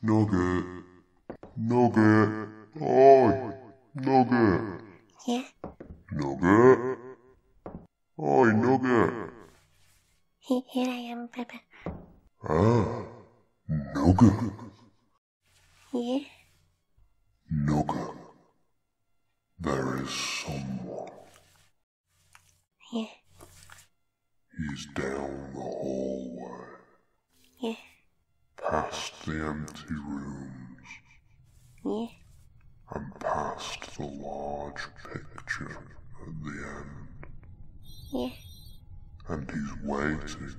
Nugget. Nugget. Oi. Nugget. Yeah? Nugget. Oi, Nugget. Here I am, Peppa. Ah. Nugget. Yeah? Nugget. There is someone. Yeah? He's down the hallway, Yeah? past the empty rooms, Yeah? and past the large picture at the end. Yeah? And he's waiting.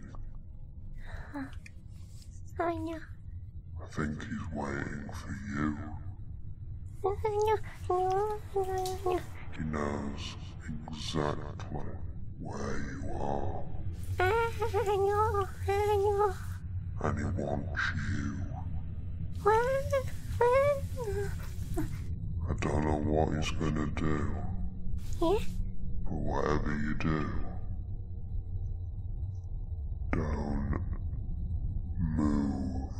Oh no. I think he's waiting for you. No, no, no, no. He knows exactly where you are, No, no. and he wants you. I don't know what he's gonna do, Yeah? but whatever you do, don't move.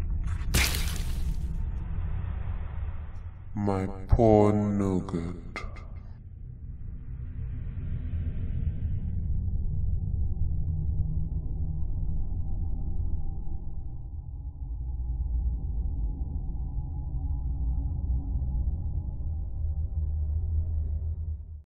My poor Nugget.